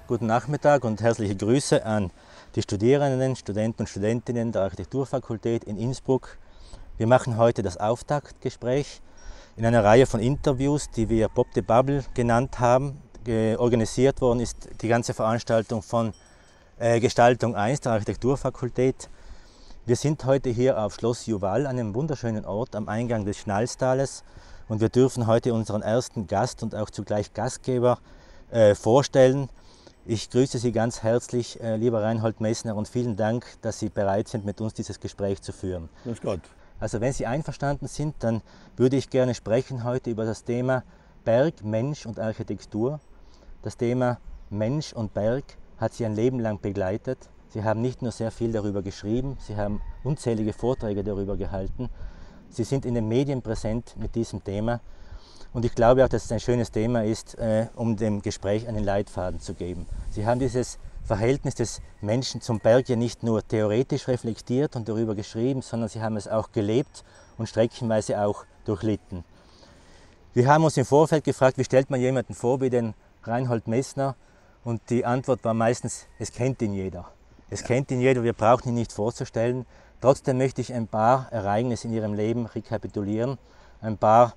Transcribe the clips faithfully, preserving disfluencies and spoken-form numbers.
guten Nachmittag und herzliche Grüße an die Studierenden, Studenten und Studentinnen der Architekturfakultät in Innsbruck. Wir machen heute das Auftaktgespräch in einer Reihe von Interviews, die wir Pop the Bubble genannt haben. Organisiert worden ist die ganze Veranstaltung von äh, Gestaltung eins der Architekturfakultät. Wir sind heute hier auf Schloss Juval, einem wunderschönen Ort am Eingang des Schnalstales, und wir dürfen heute unseren ersten Gast und auch zugleich Gastgeber äh, vorstellen. Ich grüße Sie ganz herzlich, äh, lieber Reinhold Messner, und vielen Dank, dass Sie bereit sind, mit uns dieses Gespräch zu führen. Grüß Gott. Also wenn Sie einverstanden sind, dann würde ich gerne sprechen heute über das Thema Berg, Mensch und Architektur. Das Thema Mensch und Berg hat Sie ein Leben lang begleitet. Sie haben nicht nur sehr viel darüber geschrieben, Sie haben unzählige Vorträge darüber gehalten. Sie sind in den Medien präsent mit diesem Thema. Und ich glaube auch, dass es ein schönes Thema ist, äh, um dem Gespräch einen Leitfaden zu geben. Sie haben dieses Verhältnis des Menschen zum Berg ja nicht nur theoretisch reflektiert und darüber geschrieben, sondern Sie haben es auch gelebt und streckenweise auch durchlitten. Wir haben uns im Vorfeld gefragt, wie stellt man jemanden vor wie den Reinhold Messner? Und die Antwort war meistens, es kennt ihn jeder. Es kennt ihn jeder, wir brauchen ihn nicht vorzustellen. Trotzdem möchte ich ein paar Ereignisse in Ihrem Leben rekapitulieren, ein paar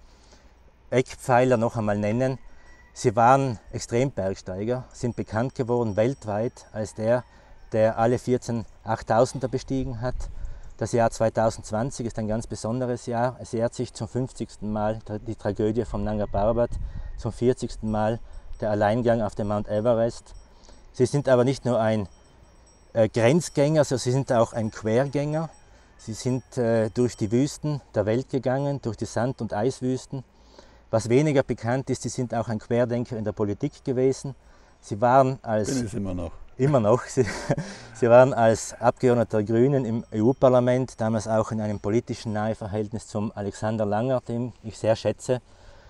Eckpfeiler noch einmal nennen. Sie waren Extrembergsteiger, sind bekannt geworden weltweit als der, der alle vierzehn achttausender bestiegen hat. Das Jahr zweitausendzwanzig ist ein ganz besonderes Jahr. Es jährt sich zum fünfzigsten Mal die Tragödie vom Nanga Parbat, zum vierzigsten Mal der Alleingang auf den Mount Everest. Sie sind aber nicht nur ein äh, Grenzgänger, sondern Sie sind auch ein Quergänger. Sie sind äh, durch die Wüsten der Welt gegangen, durch die Sand- und Eiswüsten. Was weniger bekannt ist, Sie sind auch ein Querdenker in der Politik gewesen. Sie waren als... Bin ich immer noch. Immer noch. Sie, Sie waren als Abgeordneter der Grünen im E U-Parlament, damals auch in einem politischen Naheverhältnis zum Alexander Langer, den ich sehr schätze.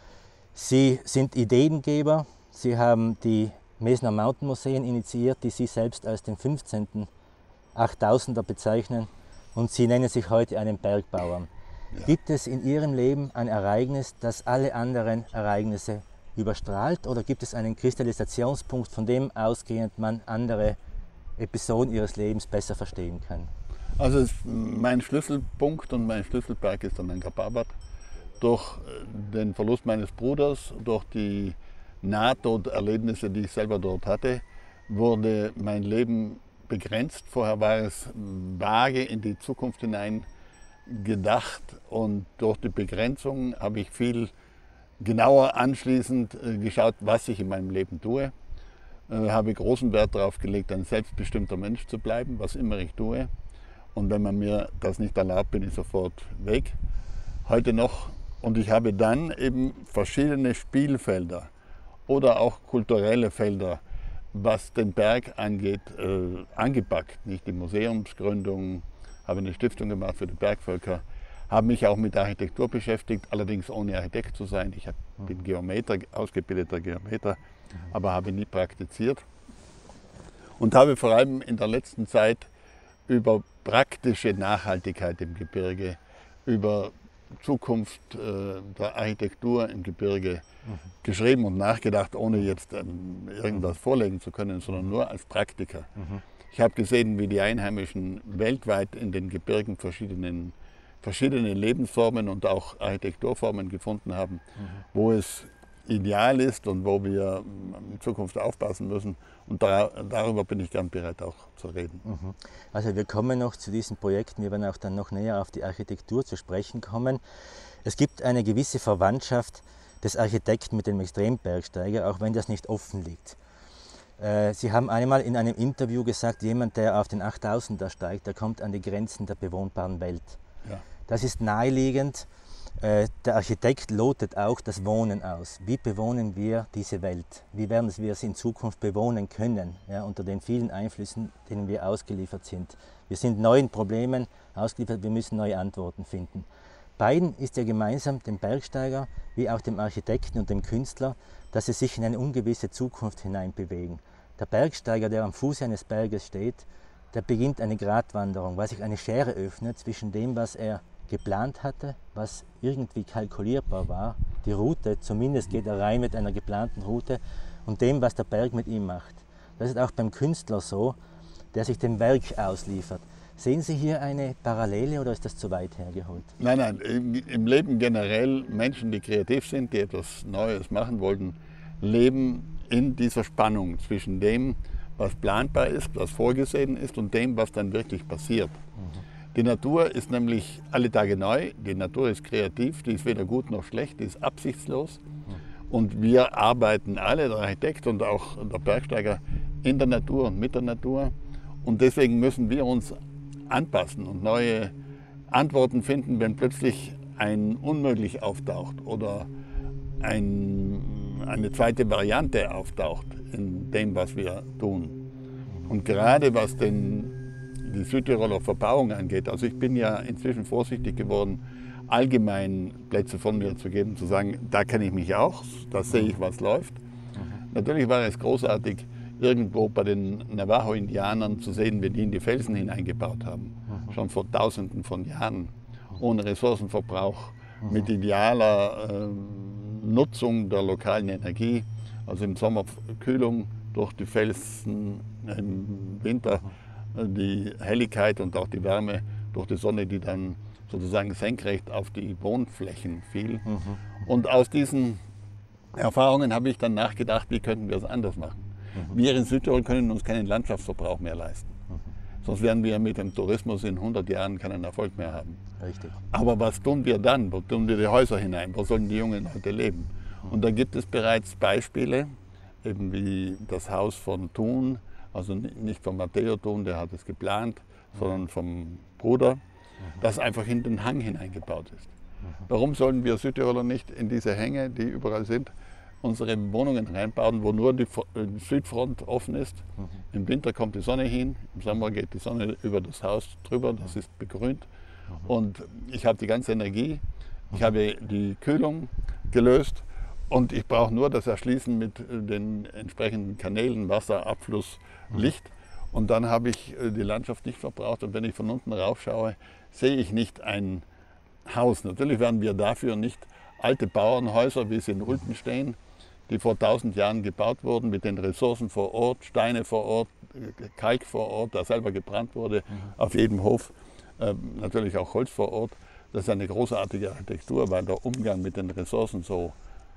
Sie sind Ideengeber. Sie haben die Messner Mountain Museen initiiert, die Sie selbst als den fünfzehnten achttausender bezeichnen. Und Sie nennen sich heute einen Bergbauern. Ja. Gibt es in Ihrem Leben ein Ereignis, das alle anderen Ereignisse überstrahlt, oder gibt es einen Kristallisationspunkt, von dem ausgehend man andere Episoden Ihres Lebens besser verstehen kann? Also es, mein Schlüsselpunkt und mein Schlüsselberg ist der Nanga Parbat. Durch den Verlust meines Bruders, durch die Nahtoderlebnisse, die ich selber dort hatte, wurde mein Leben begrenzt. Vorher war es vage in die Zukunft hinein gedacht, und durch die Begrenzung habe ich viel genauer anschließend geschaut, was ich in meinem Leben tue. Ich habe großen Wert darauf gelegt, ein selbstbestimmter Mensch zu bleiben, was immer ich tue. Und wenn man mir das nicht erlaubt, bin ich sofort weg. Heute noch. Und ich habe dann eben verschiedene Spielfelder oder auch kulturelle Felder, was den Berg angeht, äh, angepackt. Nicht die Museumsgründung, habe eine Stiftung gemacht für die Bergvölker, habe mich auch mit Architektur beschäftigt, allerdings ohne Architekt zu sein. Ich bin Geometer, ausgebildeter Geometer, aber habe nie praktiziert. Und habe vor allem in der letzten Zeit über praktische Nachhaltigkeit im Gebirge, über Zukunft äh, der Architektur im Gebirge mhm. geschrieben und nachgedacht, ohne jetzt ähm, irgendwas vorlegen zu können, sondern nur als Praktiker. Mhm. Ich habe gesehen, wie die Einheimischen weltweit in den Gebirgen verschiedenen, verschiedene Lebensformen und auch Architekturformen gefunden haben, mhm. wo es ideal ist und wo wir in Zukunft aufpassen müssen. Und da, darüber bin ich gern bereit, auch zu reden. Mhm. Also wir kommen noch zu diesen Projekten, wir werden auch dann noch näher auf die Architektur zu sprechen kommen. Es gibt eine gewisse Verwandtschaft des Architekten mit dem Extrembergsteiger, auch wenn das nicht offen liegt. Sie haben einmal in einem Interview gesagt, jemand, der auf den achttausender steigt, der kommt an die Grenzen der bewohnbaren Welt. Ja. Das ist naheliegend. Der Architekt lotet auch das Wohnen aus. Wie bewohnen wir diese Welt? Wie werden wir sie in Zukunft bewohnen können, ja, unter den vielen Einflüssen, denen wir ausgeliefert sind? Wir sind neuen Problemen ausgeliefert, wir müssen neue Antworten finden. Beiden ist ja gemeinsam, dem Bergsteiger wie auch dem Architekten und dem Künstler, dass sie sich in eine ungewisse Zukunft hineinbewegen. Der Bergsteiger, der am Fuße eines Berges steht, der beginnt eine Gratwanderung, weil sich eine Schere öffnet zwischen dem, was er geplant hatte, was irgendwie kalkulierbar war, die Route, zumindest geht er rein mit einer geplanten Route, und dem, was der Berg mit ihm macht. Das ist auch beim Künstler so, der sich dem Werk ausliefert. Sehen Sie hier eine Parallele oder ist das zu weit hergeholt? Nein, nein, im, im Leben generell, Menschen, die kreativ sind, die etwas Neues machen wollten, leben in dieser Spannung zwischen dem, was planbar ist, was vorgesehen ist und dem, was dann wirklich passiert. Mhm. Die Natur ist nämlich alle Tage neu, die Natur ist kreativ, die ist weder gut noch schlecht, die ist absichtslos. Mhm. Und wir arbeiten alle, der Architekt und auch der Bergsteiger, in der Natur und mit der Natur. Und deswegen müssen wir uns anpassen und neue Antworten finden, wenn plötzlich ein Unmöglich auftaucht oder ein, eine zweite Variante auftaucht in dem, was wir tun. Und gerade was den, die Südtiroler Verbauung angeht, also ich bin ja inzwischen vorsichtig geworden, allgemein Plätze von mir zu geben, zu sagen, da kenne ich mich auch, da sehe ich, was läuft. Natürlich war es großartig, irgendwo bei den Navajo-Indianern zu sehen, wie die in die Felsen hineingebaut haben. Mhm. Schon vor Tausenden von Jahren, ohne Ressourcenverbrauch, mhm. mit idealer äh, Nutzung der lokalen Energie, also im Sommer Kühlung durch die Felsen, im Winter äh, die Helligkeit und auch die Wärme durch die Sonne, die dann sozusagen senkrecht auf die Wohnflächen fiel. Mhm. Und aus diesen Erfahrungen habe ich dann nachgedacht, wie könnten wir es anders machen. Mhm. Wir in Südtirol können uns keinen Landschaftsverbrauch mehr leisten. Mhm. Sonst werden wir mit dem Tourismus in hundert Jahren keinen Erfolg mehr haben. Richtig. Aber was tun wir dann? Wo tun wir die Häuser hinein? Wo sollen die jungen Leute leben? Mhm. Und da gibt es bereits Beispiele, eben wie das Haus von Thun, also nicht von Matteo Thun, der hat es geplant, mhm. sondern vom Bruder, mhm. das einfach in den Hang hineingebaut ist. Mhm. Warum sollen wir Südtiroler nicht in diese Hänge, die überall sind, unsere Wohnungen reinbauen, wo nur die Südfront offen ist? Mhm. Im Winter kommt die Sonne hin, im Sommer geht die Sonne über das Haus drüber, das ist begrünt. Mhm. Und ich habe die ganze Energie, ich mhm. habe die Kühlung gelöst und ich brauche nur das Erschließen mit den entsprechenden Kanälen, Wasser, Abfluss, mhm. Licht. Und dann habe ich die Landschaft nicht verbraucht. Und wenn ich von unten raufschaue, sehe ich nicht ein Haus. Natürlich werden wir dafür nicht alte Bauernhäuser, wie sie in Ulten stehen, die vor tausend Jahren gebaut wurden, mit den Ressourcen vor Ort, Steine vor Ort, Kalk vor Ort, der selber gebrannt wurde, mhm. auf jedem Hof, äh, natürlich auch Holz vor Ort. Das ist eine großartige Architektur, weil der Umgang mit den Ressourcen so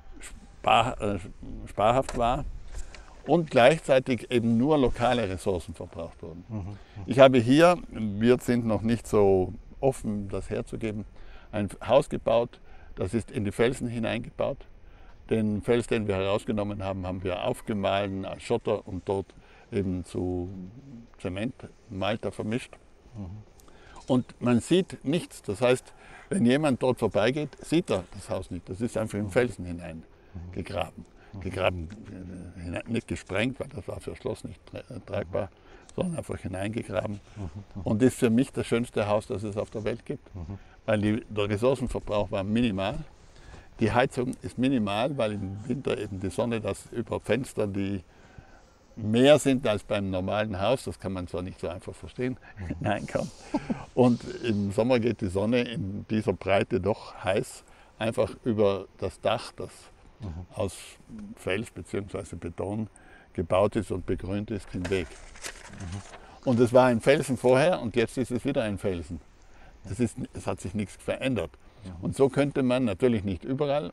spar, äh, sparhaft war und gleichzeitig eben nur lokale Ressourcen verbraucht wurden. Mhm. Mhm. Ich habe hier, wir sind noch nicht so offen, das herzugeben, ein Haus gebaut, das ist in die Felsen hineingebaut. Den Fels, den wir herausgenommen haben, haben wir aufgemahlen als Schotter und dort eben zu Zement, Malta vermischt. Mhm. Und man sieht nichts. Das heißt, wenn jemand dort vorbeigeht, sieht er das Haus nicht. Das ist einfach im Felsen hinein gegraben. Mhm. Gegraben, äh, nicht gesprengt, weil das war für das Schloss nicht tragbar, sondern einfach hineingegraben. Mhm. Und ist für mich das schönste Haus, das es auf der Welt gibt. Mhm. Weil die, der Ressourcenverbrauch war minimal. Die Heizung ist minimal, weil im Winter eben die Sonne, das über Fenster, die mehr sind als beim normalen Haus, das kann man zwar nicht so einfach verstehen, hineinkommt. Und im Sommer geht die Sonne in dieser Breite doch heiß, einfach über das Dach, das mhm. aus Fels bzw. Beton gebaut ist und begrünt ist, hinweg. Mhm. Und es war ein Felsen vorher und jetzt ist es wieder ein Felsen. Es, ist, es hat sich nichts verändert. Und so könnte man natürlich nicht überall,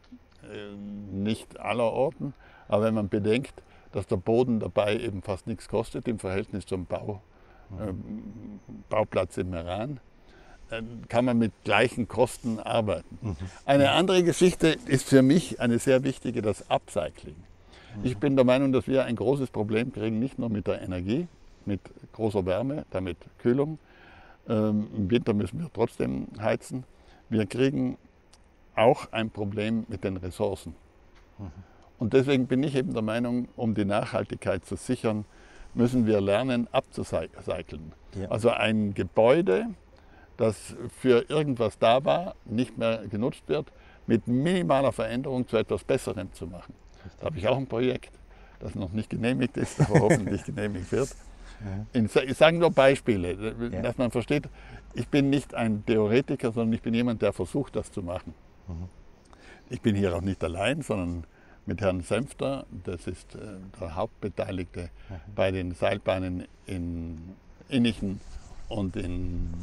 nicht aller Orten, aber wenn man bedenkt, dass der Boden dabei eben fast nichts kostet im Verhältnis zum Bau, äh, Bauplatz im Meran, äh, kann man mit gleichen Kosten arbeiten. Mhm. Eine andere Geschichte ist für mich eine sehr wichtige, das Upcycling. Mhm. Ich bin der Meinung, dass wir ein großes Problem kriegen, nicht nur mit der Energie, mit großer Wärme, damit Kühlung. Ähm, Im Winter müssen wir trotzdem heizen. Wir kriegen auch ein Problem mit den Ressourcen. Mhm. Und deswegen bin ich eben der Meinung, um die Nachhaltigkeit zu sichern, müssen wir lernen, abzucyceln. Ja. Also ein Gebäude, das für irgendwas da war, nicht mehr genutzt wird, mit minimaler Veränderung zu etwas Besserem zu machen. Richtig. Da habe ich auch ein Projekt, das noch nicht genehmigt ist, aber hoffentlich genehmigt wird. In, ich sage nur Beispiele, ja. dass man versteht, ich bin nicht ein Theoretiker, sondern ich bin jemand, der versucht, das zu machen. Mhm. Ich bin hier auch nicht allein, sondern mit Herrn Senfter, das ist äh, der Hauptbeteiligte mhm. bei den Seilbahnen in Innichen und in,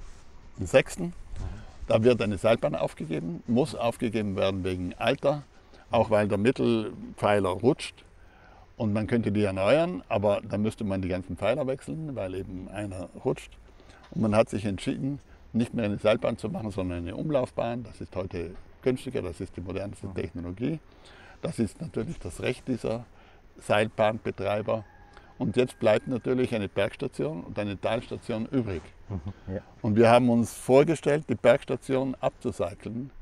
in Sechsten. Mhm. Da wird eine Seilbahn aufgegeben, muss aufgegeben werden wegen Alter, auch weil der Mittelpfeiler rutscht und man könnte die erneuern, aber dann müsste man die ganzen Pfeiler wechseln, weil eben einer rutscht. Und man hat sich entschieden, nicht mehr eine Seilbahn zu machen, sondern eine Umlaufbahn. Das ist heute günstiger, das ist die modernste Technologie. Das ist natürlich das Recht dieser Seilbahnbetreiber. Und jetzt bleibt natürlich eine Bergstation und eine Talstation übrig. Mhm, ja. Und wir haben uns vorgestellt, die Bergstation abzucyceln,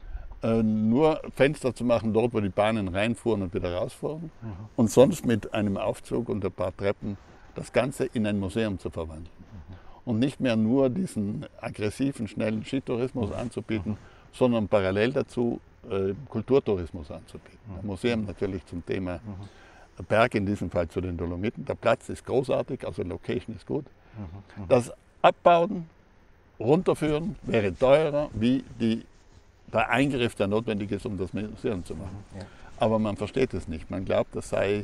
äh, nur Fenster zu machen dort, wo die Bahnen reinfuhren und wieder rausfuhren. Mhm. Und sonst mit einem Aufzug und ein paar Treppen das Ganze in ein Museum zu verwandeln. Mhm. Und nicht mehr nur diesen aggressiven, schnellen Skitourismus mhm. anzubieten, mhm. sondern parallel dazu äh, Kulturtourismus anzubieten. Mhm. Ein Museum natürlich zum Thema mhm. Berg, in diesem Fall zu den Dolomiten. Der Platz ist großartig, also Location ist gut. Mhm. Das Abbauen, runterführen wäre teurer, wie die, der Eingriff, der notwendig ist, um das Museum zu machen. Mhm. Ja. Aber man versteht es nicht. Man glaubt, das sei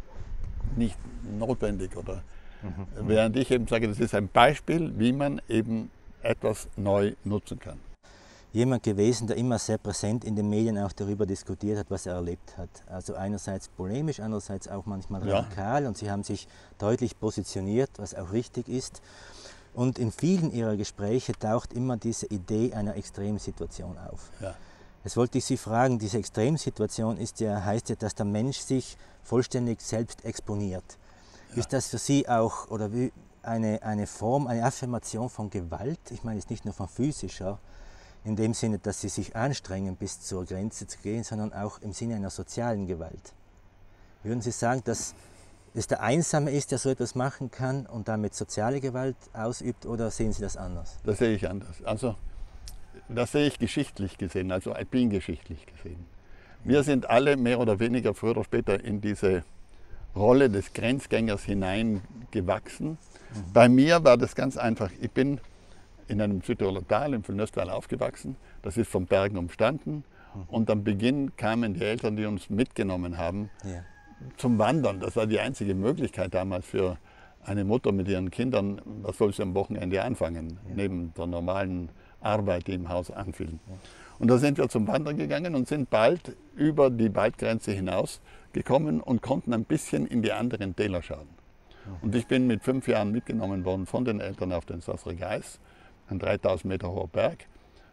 nicht notwendig. Oder mhm. Während ich eben sage, das ist ein Beispiel, wie man eben etwas neu nutzen kann. Jemand gewesen, der immer sehr präsent in den Medien auch darüber diskutiert hat, was er erlebt hat. Also einerseits polemisch, andererseits auch manchmal radikal. Ja. Und Sie haben sich deutlich positioniert, was auch richtig ist. Und in vielen Ihrer Gespräche taucht immer diese Idee einer Extremsituation auf. Ja. Jetzt wollte ich Sie fragen, diese Extremsituation ist ja, heißt ja, dass der Mensch sich vollständig selbst exponiert. Ja. Ist das für Sie auch oder wie eine, eine Form, eine Affirmation von Gewalt? Ich meine, es ist nicht nur von physischer, in dem Sinne, dass sie sich anstrengen, bis zur Grenze zu gehen, sondern auch im Sinne einer sozialen Gewalt. Würden Sie sagen, dass es der Einsame ist, der so etwas machen kann und damit soziale Gewalt ausübt, oder sehen Sie das anders? Das sehe ich anders. Also, das sehe ich geschichtlich gesehen, also alpingeschichtlich gesehen. Wir sind alle mehr oder weniger früher oder später in diese Rolle des Grenzgängers hineingewachsen. Mhm. Bei mir war das ganz einfach. Ich bin in einem Südtiroler Tal, im Villnöstal aufgewachsen. Das ist von Bergen umstanden. Mhm. Und am Beginn kamen die Eltern, die uns mitgenommen haben, ja. zum Wandern. Das war die einzige Möglichkeit damals für eine Mutter mit ihren Kindern. Was soll sie am Wochenende anfangen, ja. neben der normalen Arbeit, die im Haus anfiel. Ja. Und da sind wir zum Wandern gegangen und sind bald über die Waldgrenze hinaus gekommen und konnten ein bisschen in die anderen Täler schauen. Mhm. Und ich bin mit fünf Jahren mitgenommen worden von den Eltern auf den Sasregeis, ein dreitausend Meter hoher Berg,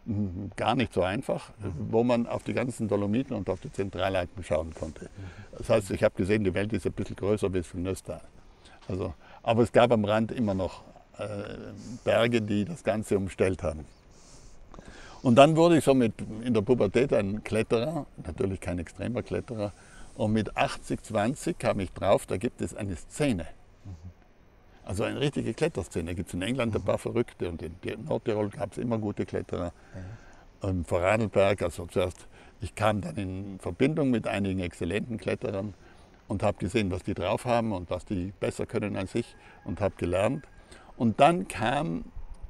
gar nicht so einfach, mhm. wo man auf die ganzen Dolomiten und auf die Zentralalpen schauen konnte. Das heißt, ich habe gesehen, die Welt ist ein bisschen größer wie das Villnöstal. Also, aber es gab am Rand immer noch äh, Berge, die das Ganze umstellt haben. Und dann wurde ich so mit in der Pubertät ein Kletterer, natürlich kein extremer Kletterer, und mit achtzig zwanzig kam ich drauf, da gibt es eine Szene. Also eine richtige Kletterszene. Gibt es in England ein paar Verrückte und in Nordtirol gab es immer gute Kletterer. Ja. Und vor Vorarlberg, also zuerst, ich kam dann in Verbindung mit einigen exzellenten Kletterern und habe gesehen, was die drauf haben und was die besser können als ich und habe gelernt. Und dann kam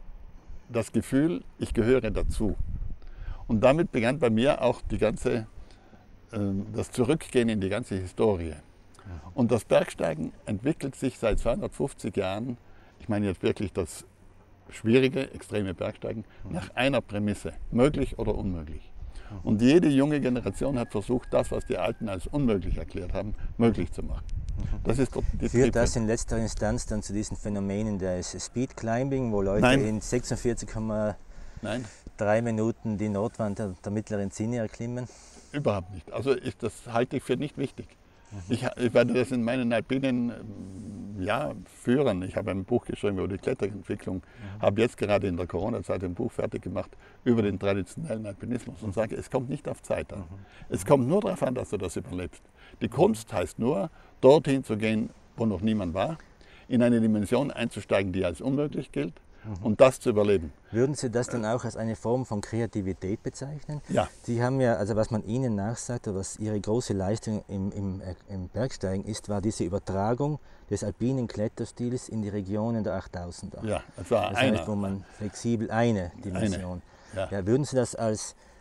das Gefühl, ich gehöre dazu. Und damit begann bei mir auch die ganze, äh, das Zurückgehen in die ganze Historie. Und das Bergsteigen entwickelt sich seit zweihundertfünfzig Jahren, ich meine jetzt wirklich das schwierige, extreme Bergsteigen, nach einer Prämisse, möglich oder unmöglich. Und jede junge Generation hat versucht, das, was die Alten als unmöglich erklärt haben, möglich zu machen. Das ist die Führt das in letzter Instanz dann zu diesen Phänomenen des Speed Climbing, wo Leute Nein. in sechsundvierzig Komma drei Minuten die Nordwand der, der mittleren Zinne erklimmen? Überhaupt nicht. Also ist, das halte ich für nicht wichtig. Ich, ich werde das in meinen Alpinen ja, führen. Ich habe ein Buch geschrieben über die Kletterentwicklung, mhm. habe jetzt gerade in der Corona-Zeit ein Buch fertig gemacht über den traditionellen Alpinismus und sage, es kommt nicht auf Zeit an. Mhm. Es kommt nur darauf an, dass du das überlebst. Die Kunst heißt nur, dorthin zu gehen, wo noch niemand war, in eine Dimension einzusteigen, die als unmöglich gilt. Mhm. Und das zu überleben. Würden Sie das dann auch als eine Form von Kreativität bezeichnen? Ja. Sie haben ja, also was man Ihnen nachsagt, oder was Ihre große Leistung im, im, im Bergsteigen ist, war diese Übertragung des alpinen Kletterstils in die Regionen der achttausender. Ja, das war das einer. heißt, wo man flexibel eine Dimension. Eine. Ja. Ja, würden Sie das als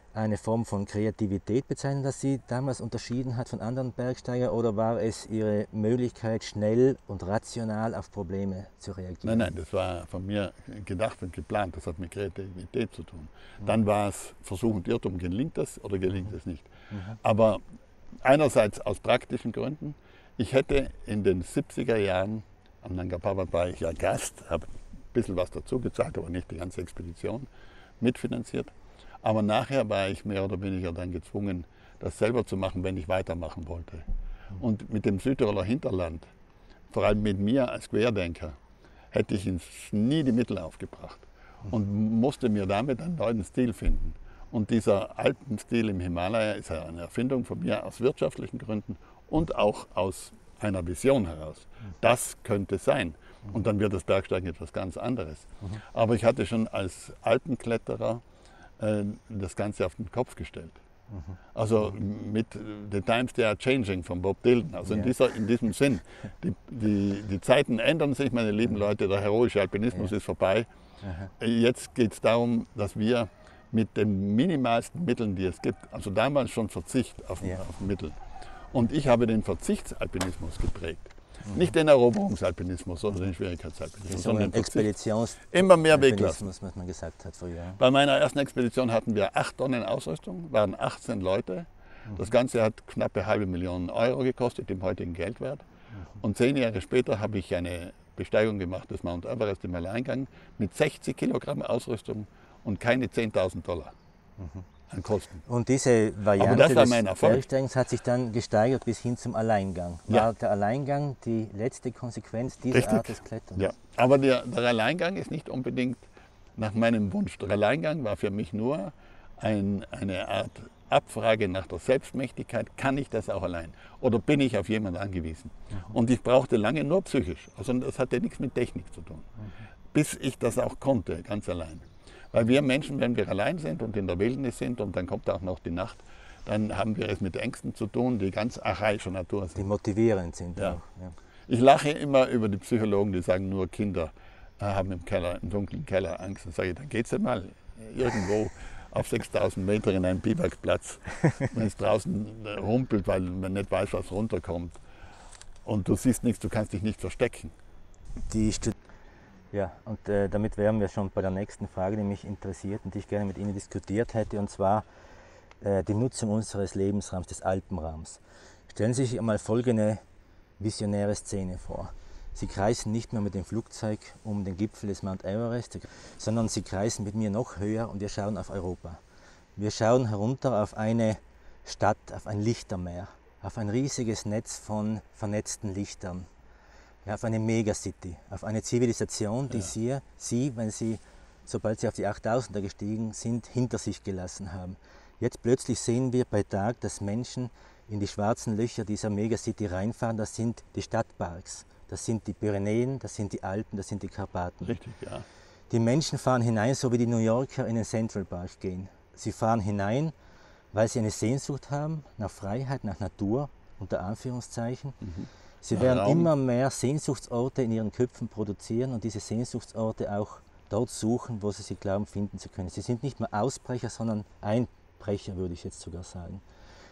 eine Form von Kreativität bezeichnen, das Sie damals unterschieden hat von anderen Bergsteigern, oder war es Ihre Möglichkeit, schnell und rational auf Probleme zu reagieren? Nein, nein, das war von mir gedacht und geplant, das hat mit Kreativität zu tun. Mhm. Dann war es Versuch und Irrtum, gelingt das oder gelingt es mhm. nicht. Mhm. Aber einerseits aus praktischen Gründen, ich hätte in den siebziger Jahren, am Nanga Parbat war ich ja Gast, habe ein bisschen was dazu gezahlt, aber nicht die ganze Expedition mitfinanziert. Aber nachher war ich mehr oder weniger dann gezwungen, das selber zu machen, wenn ich weitermachen wollte. Und mit dem Südtiroler Hinterland, vor allem mit mir als Querdenker, hätte ich nie die Mittel aufgebracht und musste mir damit einen neuen Stil finden. Und dieser Alpenstil im Himalaya ist eine Erfindung von mir aus wirtschaftlichen Gründen und auch aus einer Vision heraus. Das könnte sein. Und dann wird das Bergsteigen etwas ganz anderes. Aber ich hatte schon als Alpenkletterer äh, das Ganze auf den Kopf gestellt. Also mit The Times They Are Changing von Bob Dylan. Also in, dieser, in diesem Sinn. Die, die, die Zeiten ändern sich, meine lieben Leute. Der heroische Alpinismus ist vorbei. Jetzt geht es darum, dass wir mit den minimalsten Mitteln, die es gibt, also damals schon Verzicht auf, ja. auf Mittel. Und ich habe den Verzichtsalpinismus geprägt. Mhm. Nicht den Eroberungsalpinismus oder den Schwierigkeitsalpinismus, sondern den Expeditions immer mehr weglassen. Was man gesagt hat früher. Bei meiner ersten Expedition hatten wir acht Tonnen Ausrüstung, waren achtzehn Leute. Mhm. Das Ganze hat knappe halbe Million Euro gekostet, im heutigen Geldwert. Mhm. Und zehn Jahre später habe ich eine Besteigung gemacht des Mount Everest im Alleingang mit sechzig Kilogramm Ausrüstung und keine zehntausend Dollar mhm. an Kosten. Und diese Variante des Bergsteigens hat sich dann gesteigert bis hin zum Alleingang. War ja. der Alleingang die letzte Konsequenz dieser Richtig. Art des Kletterns? Ja, aber der, der Alleingang ist nicht unbedingt nach meinem Wunsch. Der Alleingang war für mich nur ein, eine Art Abfrage nach der Selbstmächtigkeit. Kann ich das auch allein? Oder bin ich auf jemanden angewiesen? Mhm. Und ich brauchte lange nur psychisch. Also das hatte nichts mit Technik zu tun. Mhm. Bis ich das auch konnte, ganz allein. Weil wir Menschen, wenn wir allein sind und in der Wildnis sind und dann kommt auch noch die Nacht, dann haben wir es mit Ängsten zu tun, die ganz archaischer Natur sind. Die motivierend sind. Ja. Auch, ja. Ich lache immer über die Psychologen, die sagen, nur Kinder haben im Keller, im dunklen Keller Angst. Dann sage ich, dann geht's ja mal irgendwo auf sechstausend Meter in einen Biwakplatz, wenn es draußen rumpelt, weil man nicht weiß, was runterkommt. Und du siehst nichts, du kannst dich nicht verstecken. Die Ja, und äh, damit wären wir schon bei der nächsten Frage, die mich interessiert und die ich gerne mit Ihnen diskutiert hätte, und zwar äh, die Nutzung unseres Lebensraums, des Alpenraums. Stellen Sie sich einmal folgende visionäre Szene vor. Sie kreisen nicht mehr mit dem Flugzeug um den Gipfel des Mount Everest, sondern Sie kreisen mit mir noch höher und wir schauen auf Europa. Wir schauen herunter auf eine Stadt, auf ein Lichtermeer, auf ein riesiges Netz von vernetzten Lichtern. Ja, auf eine Megacity, auf eine Zivilisation, die ja. Sie, Sie, wenn Sie, sobald Sie auf die achttausender gestiegen sind, hinter sich gelassen haben. Jetzt plötzlich sehen wir bei Tag, dass Menschen in die schwarzen Löcher dieser Megacity reinfahren. Das sind die Stadtparks, das sind die Pyrenäen, das sind die Alpen, das sind die Karpaten. Richtig, ja. Die Menschen fahren hinein, so wie die New Yorker in den Central Park gehen. Sie fahren hinein, weil sie eine Sehnsucht haben nach Freiheit, nach Natur, unter Anführungszeichen. Mhm. Sie werden Raum. immer mehr Sehnsuchtsorte in ihren Köpfen produzieren und diese Sehnsuchtsorte auch dort suchen, wo sie sie glauben, finden zu können. Sie sind nicht mehr Ausbrecher, sondern Einbrecher, würde ich jetzt sogar sagen.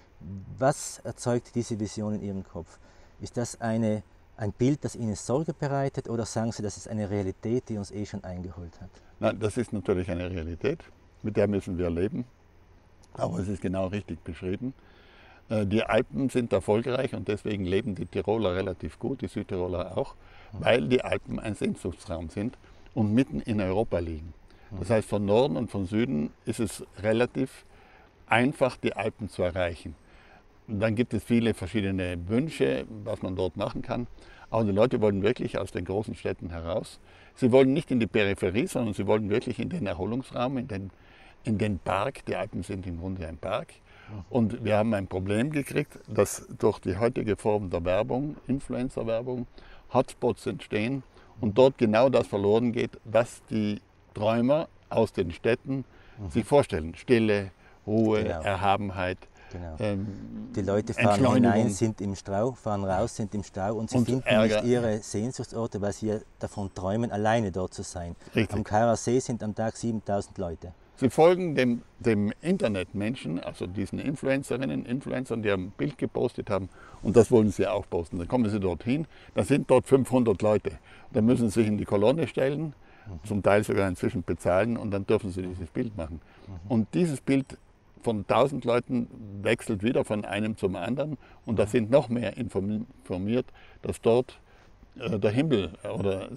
Was erzeugt diese Vision in Ihrem Kopf? Ist das eine, ein Bild, das Ihnen Sorge bereitet, oder sagen Sie, das ist eine Realität, die uns eh schon eingeholt hat? Nein, das ist natürlich eine Realität, mit der müssen wir leben. Aber es ist genau richtig beschrieben. Die Alpen sind erfolgreich und deswegen leben die Tiroler relativ gut, die Südtiroler auch, weil die Alpen ein Sehnsuchtsraum sind und mitten in Europa liegen. Das heißt, von Norden und von Süden ist es relativ einfach, die Alpen zu erreichen. Und dann gibt es viele verschiedene Wünsche, was man dort machen kann. Aber die Leute wollen wirklich aus den großen Städten heraus. Sie wollen nicht in die Peripherie, sondern sie wollen wirklich in den Erholungsraum, in den, in den Park. Die Alpen sind im Grunde ein Park. Und wir haben ein Problem gekriegt, dass durch die heutige Form der Werbung, Influencer-Werbung, Hotspots entstehen und dort genau das verloren geht, was die Träumer aus den Städten mhm. sich vorstellen. Stille, Ruhe, genau. Erhabenheit. Genau. Ähm, die Leute fahren hinein, sind im Stau, fahren raus, sind im Stau und sie und finden Ärger. nicht ihre Sehnsuchtsorte, weil sie davon träumen, alleine dort zu sein. Richtig. Am Kara See sind am Tag siebentausend Leute. Sie folgen dem, dem Internetmenschen, also diesen Influencerinnen, Influencern, die ein Bild gepostet haben und das wollen sie auch posten. Dann kommen sie dorthin, da sind dort fünfhundert Leute. Dann müssen sie sich in die Kolonne stellen, zum Teil sogar inzwischen bezahlen und dann dürfen sie dieses Bild machen. Und dieses Bild von tausend Leuten wechselt wieder von einem zum anderen und da sind noch mehr informiert, dass dort äh, der Himmel oder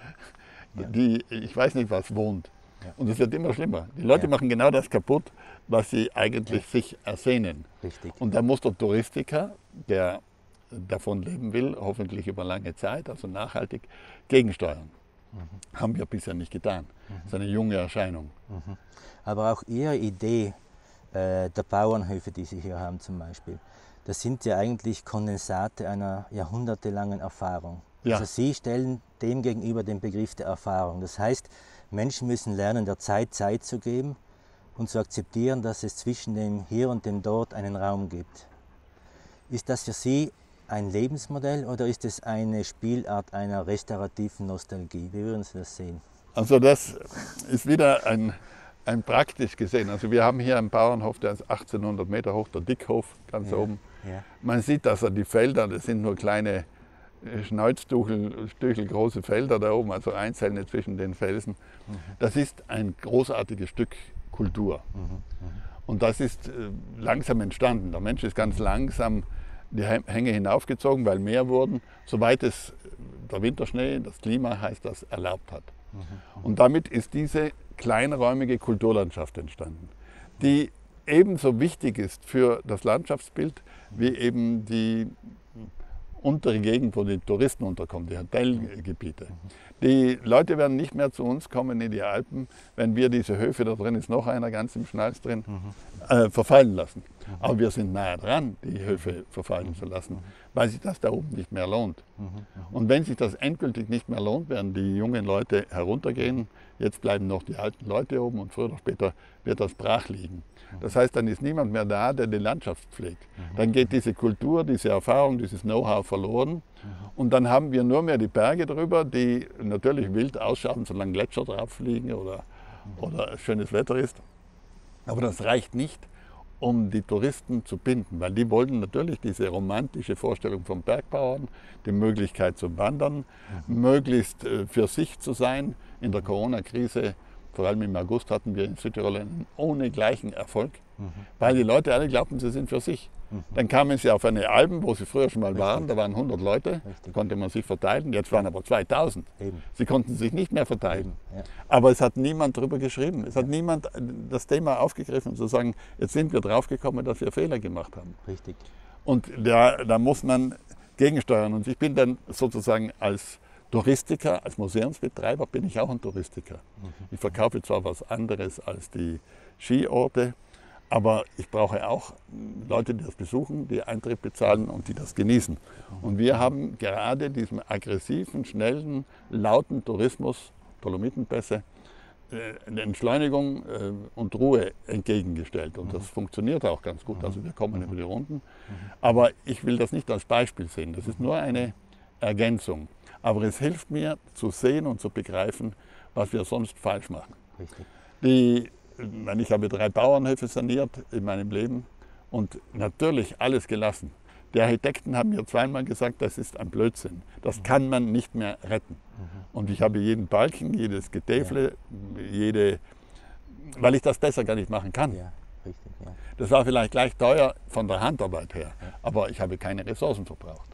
die, ich weiß nicht was, wohnt. Ja. Und es wird immer schlimmer. Die Leute ja. machen genau das kaputt, was sie eigentlich ja. sich ersehnen. Richtig. Und da muss der Touristiker, der davon leben will, hoffentlich über lange Zeit, also nachhaltig, gegensteuern. Mhm. Haben wir bisher nicht getan. Mhm. Das ist eine junge Erscheinung. Mhm. Aber auch Ihre Idee äh, der Bauernhöfe, die Sie hier haben zum Beispiel, das sind ja eigentlich Kondensate einer jahrhundertelangen Erfahrung. Ja. Also Sie stellen dem gegenüber den Begriff der Erfahrung. Das heißt, Menschen müssen lernen, der Zeit Zeit zu geben und zu akzeptieren, dass es zwischen dem Hier und dem Dort einen Raum gibt. Ist das für Sie ein Lebensmodell oder ist es eine Spielart einer restaurativen Nostalgie? Wie würden Sie das sehen? Also das ist wieder ein, ein praktisch gesehen. Also wir haben hier einen Bauernhof, der ist achtzehnhundert Meter hoch, der Dickhof ganz ja, oben. Ja. Man sieht, dass er die Felder, das sind nur kleine Schneuzdüchel große Felder da oben, also Einzelne zwischen den Felsen. Mhm. Das ist ein großartiges Stück Kultur. Mhm. Mhm. Und das ist äh, langsam entstanden. Der Mensch ist ganz langsam die Hänge hinaufgezogen, weil mehr wurden, soweit es der Winterschnee, das Klima heißt das, erlaubt hat. Mhm. Und damit ist diese kleinräumige Kulturlandschaft entstanden, die ebenso wichtig ist für das Landschaftsbild wie eben die untere Gegend, wo die Touristen unterkommen, die Hotelgebiete. Die Leute werden nicht mehr zu uns kommen in die Alpen, wenn wir diese Höfe, da drin ist noch einer ganz im Schneis drin, äh, verfallen lassen. Aber wir sind nahe dran, die Höfe verfallen zu lassen, weil sich das da oben nicht mehr lohnt. Und wenn sich das endgültig nicht mehr lohnt, werden die jungen Leute heruntergehen. Jetzt bleiben noch die alten Leute oben und früher oder später wird das brach liegen. Das heißt, dann ist niemand mehr da, der die Landschaft pflegt. Dann geht diese Kultur, diese Erfahrung, dieses Know-how verloren. Und dann haben wir nur mehr die Berge drüber, die natürlich wild ausschauen, solange Gletscher drauf fliegen oder, oder schönes Wetter ist. Aber das reicht nicht, um die Touristen zu binden, weil die wollten natürlich diese romantische Vorstellung vom Bergbauern, die Möglichkeit zu wandern, mhm. möglichst äh, für sich zu sein. In der Corona-Krise, vor allem im August, hatten wir in Südtirol einen ohnegleichen Erfolg, mhm. weil die Leute alle glaubten, sie sind für sich. Mhm. Dann kamen sie auf eine Alpen, wo sie früher schon mal Richtig. waren, da waren hundert Leute, Richtig. da konnte man sich verteilen, jetzt waren aber zweitausend. Eben. Sie konnten sich nicht mehr verteilen. Ja. Aber es hat niemand darüber geschrieben, es hat ja. niemand das Thema aufgegriffen, zu sagen, jetzt sind wir draufgekommen, dass wir Fehler gemacht haben. Richtig. Und da, da muss man gegensteuern. Und ich bin dann sozusagen als Touristiker, als Museumsbetreiber bin ich auch ein Touristiker. Mhm. Ich verkaufe zwar was anderes als die Skiorte, aber ich brauche auch Leute, die das besuchen, die Eintritt bezahlen und die das genießen. Und wir haben gerade diesem aggressiven, schnellen, lauten Tourismus, Dolomitenpässe, eine Entschleunigung und Ruhe entgegengestellt. Und das funktioniert auch ganz gut. Also wir kommen über die Runden. Aber ich will das nicht als Beispiel sehen. Das ist nur eine Ergänzung. Aber es hilft mir zu sehen und zu begreifen, was wir sonst falsch machen. Richtig. Die Ich habe drei Bauernhöfe saniert in meinem Leben und natürlich alles gelassen. Die Architekten haben mir zweimal gesagt, das ist ein Blödsinn. Das kann man nicht mehr retten. Und ich habe jeden Balken, jedes Getäfle, jede, weil ich das besser gar nicht machen kann. Ja, richtig, ja. Das war vielleicht gleich teuer von der Handarbeit her, aber ich habe keine Ressourcen verbraucht.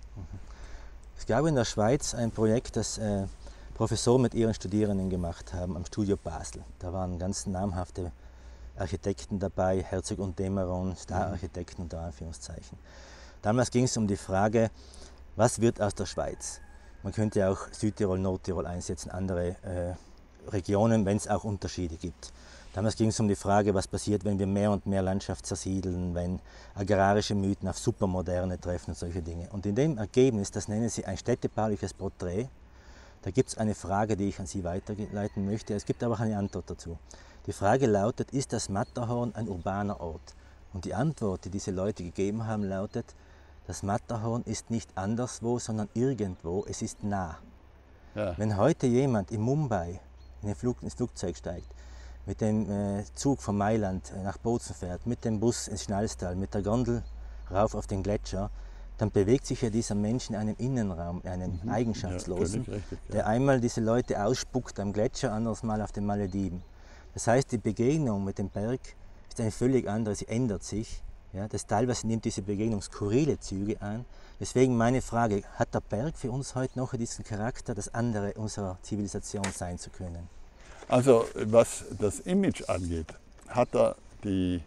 Es gab in der Schweiz ein Projekt, das äh, Professoren mit ihren Studierenden gemacht haben am Studio Basel. Da waren ganz namhafte Architekten dabei, Herzog und de Meuron, Star-Architekten unter Anführungszeichen. Damals ging es um die Frage, was wird aus der Schweiz? Man könnte auch Südtirol, Nordtirol einsetzen, andere äh, Regionen, wenn es auch Unterschiede gibt. Damals ging es um die Frage, was passiert, wenn wir mehr und mehr Landschaft zersiedeln, wenn agrarische Mythen auf Supermoderne treffen und solche Dinge. Und in dem Ergebnis, das nennen sie ein städtebauliches Porträt, da gibt es eine Frage, die ich an Sie weiterleiten möchte. Es gibt aber auch eine Antwort dazu. Die Frage lautet, ist das Matterhorn ein urbaner Ort? Und die Antwort, die diese Leute gegeben haben, lautet, das Matterhorn ist nicht anderswo, sondern irgendwo, es ist nah. Ja. Wenn heute jemand in Mumbai in ein Flug, ins Flugzeug steigt, mit dem äh, Zug von Mailand nach Bozen fährt, mit dem Bus ins Schnalstal, mit der Gondel rauf auf den Gletscher, dann bewegt sich ja dieser Mensch in einem Innenraum, in einem mhm. eigenschaftslosen, ja, richtig, ja. der einmal diese Leute ausspuckt am Gletscher, anderes Mal auf den Malediven. Das heißt, die Begegnung mit dem Berg ist eine völlig andere, sie ändert sich. Ja, das teilweise nimmt diese Begegnung skurrile Züge an. Deswegen meine Frage, hat der Berg für uns heute noch diesen Charakter, das andere unserer Zivilisation sein zu können? Also was das Image angeht, hat er die,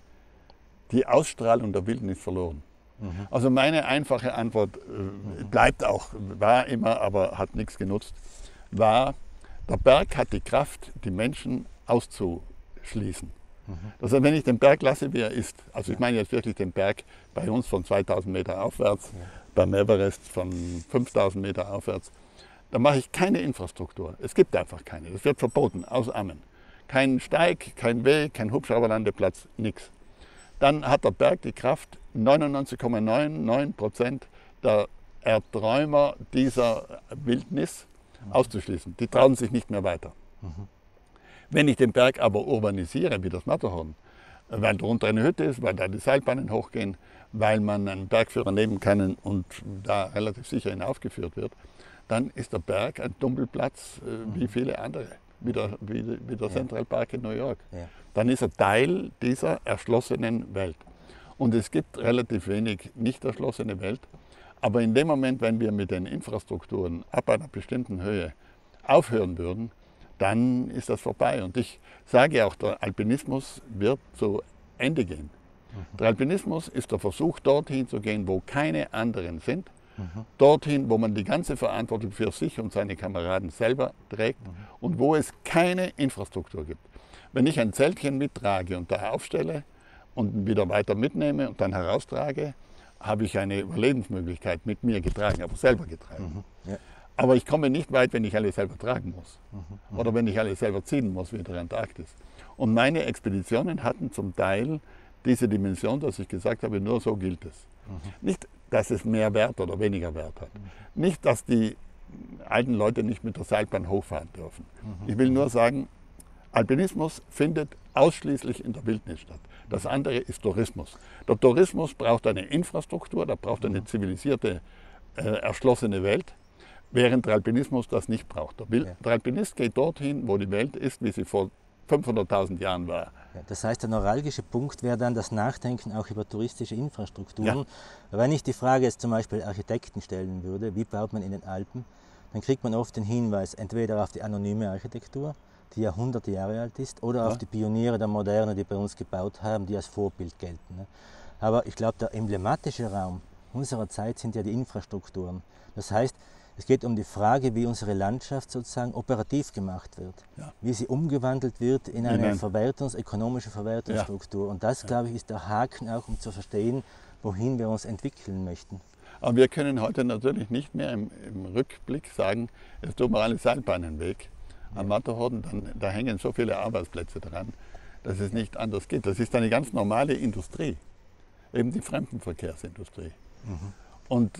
die Ausstrahlung der Wildnis verloren. Mhm. Also meine einfache Antwort äh, bleibt auch, war immer, aber hat nichts genutzt, war, der Berg hat die Kraft, die Menschen auszuschließen. Mhm. Also wenn ich den Berg lasse, wie er ist, also ich meine jetzt wirklich den Berg bei uns von zweitausend Meter aufwärts, ja. beim Everest von fünftausend Meter aufwärts, dann mache ich keine Infrastruktur. Es gibt einfach keine. Das wird verboten, aus Ammen. Kein Steig, kein Weg, kein Hubschrauberlandeplatz, nichts. Dann hat der Berg die Kraft, neunundneunzig Komma neunundneunzig Prozent der Erträumer dieser Wildnis mhm. auszuschließen. Die trauen sich nicht mehr weiter. Mhm. Wenn ich den Berg aber urbanisiere, wie das Matterhorn, weil drunter eine Hütte ist, weil da die Seilbahnen hochgehen, weil man einen Bergführer nehmen kann und da relativ sicher hinaufgeführt wird, dann ist der Berg ein Tummelplatz äh, wie viele andere, wie der, wie, wie der Central Park in New York. Ja. Dann ist er Teil dieser erschlossenen Welt. Und es gibt relativ wenig nicht erschlossene Welt. Aber in dem Moment, wenn wir mit den Infrastrukturen ab einer bestimmten Höhe aufhören würden, dann ist das vorbei. Und ich sage auch, der Alpinismus wird zu Ende gehen. Mhm. Der Alpinismus ist der Versuch, dorthin zu gehen, wo keine anderen sind. Mhm. Dorthin, wo man die ganze Verantwortung für sich und seine Kameraden selber trägt mhm. und wo es keine Infrastruktur gibt. Wenn ich ein Zeltchen mittrage und da aufstelle und wieder weiter mitnehme und dann heraustrage, habe ich eine Überlebensmöglichkeit mit mir getragen, aber selber getragen. Mhm. Ja. Aber ich komme nicht weit, wenn ich alles selber tragen muss mhm. oder wenn ich alles selber ziehen muss, wie in der Antarktis. Und meine Expeditionen hatten zum Teil diese Dimension, dass ich gesagt habe, nur so gilt es. Mhm. Nicht, dass es mehr Wert oder weniger Wert hat. Mhm. Nicht, dass die alten Leute nicht mit der Seilbahn hochfahren dürfen. Mhm. Ich will nur sagen, Alpinismus findet ausschließlich in der Wildnis statt. Das andere ist Tourismus. Der Tourismus braucht eine Infrastruktur, der braucht eine zivilisierte, äh, erschlossene Welt, während der Alpinismus das nicht braucht. Der, Wil- ja. der Alpinist geht dorthin, wo die Welt ist, wie sie vor fünfhunderttausend Jahren war. Ja, das heißt, der neuralgische Punkt wäre dann das Nachdenken auch über touristische Infrastrukturen. Ja. Wenn ich die Frage jetzt zum Beispiel Architekten stellen würde, wie baut man in den Alpen, dann kriegt man oft den Hinweis entweder auf die anonyme Architektur, die ja hunderte Jahre alt ist, oder ja. auf die Pioniere der Moderne, die bei uns gebaut haben, die als Vorbild gelten. Aber ich glaube, der emblematische Raum unserer Zeit sind ja die Infrastrukturen. Das heißt, es geht um die Frage, wie unsere Landschaft sozusagen operativ gemacht wird, ja. wie sie umgewandelt wird in eine Verwertungs-, ökonomische Verwertungsstruktur. Ja. Und das, glaube ich, ist der Haken auch, um zu verstehen, wohin wir uns entwickeln möchten. Aber wir können heute natürlich nicht mehr im, im Rückblick sagen, es tut mir alle Seilbahnen weg. Am Matterhorn, dann, da hängen so viele Arbeitsplätze dran, dass es nicht anders geht. Das ist eine ganz normale Industrie, eben die Fremdenverkehrsindustrie. Mhm. Und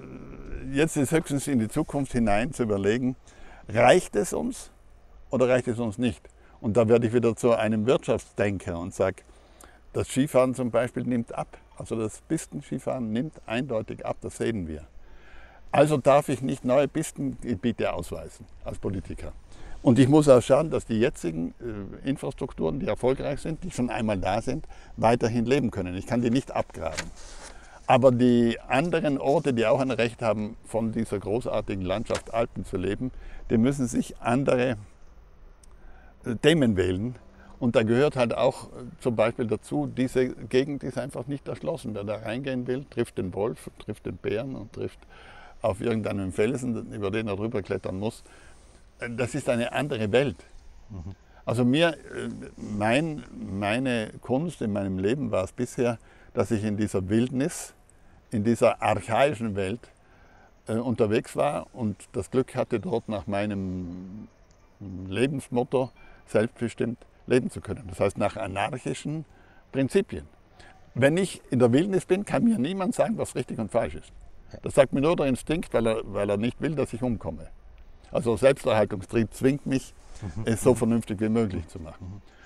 äh, jetzt ist höchstens in die Zukunft hinein zu überlegen, reicht es uns oder reicht es uns nicht? Und da werde ich wieder zu einem Wirtschaftsdenker und sage, das Skifahren zum Beispiel nimmt ab. Also das Pistenskifahren nimmt eindeutig ab, das sehen wir. Also darf ich nicht neue Pistengebiete ausweisen als Politiker. Und ich muss auch schauen, dass die jetzigen äh, Infrastrukturen, die erfolgreich sind, die schon einmal da sind, weiterhin leben können. Ich kann die nicht abgraben. Aber die anderen Orte, die auch ein Recht haben, von dieser großartigen Landschaft Alpen zu leben, die müssen sich andere äh, Themen wählen. Und da gehört halt auch äh, zum Beispiel dazu, diese Gegend ist einfach nicht erschlossen. Wer da reingehen will, trifft den Wolf, trifft den Bären und trifft auf irgendeinen Felsen, über den er drüber klettern muss. Das ist eine andere Welt. Mhm. Also mir, mein, meine Kunst in meinem Leben war es bisher, dass ich in dieser Wildnis, in dieser archaischen Welt äh, unterwegs war und das Glück hatte, dort nach meinem Lebensmotto selbstbestimmt leben zu können. Das heißt nach anarchischen Prinzipien. Wenn ich in der Wildnis bin, kann mir niemand sagen, was richtig und falsch ist. Das sagt mir nur der Instinkt, weil er, weil er nicht will, dass ich umkomme. Also Selbsterhaltungstrieb zwingt mich, mhm. es so vernünftig wie möglich zu machen.